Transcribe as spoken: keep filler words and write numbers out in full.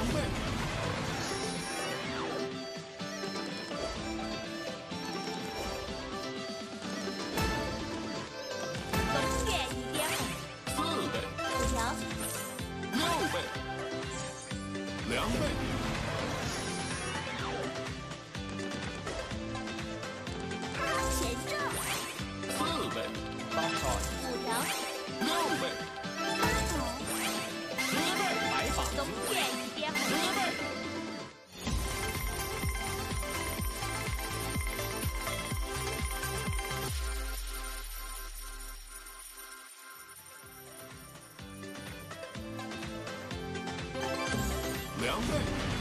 两倍， 龙月一点五， 四倍， 五条， 六倍，两倍， 前正， 四倍， 当场五条， 六倍， 八条， 十倍， 白马龙月一点十五， 倍，两倍。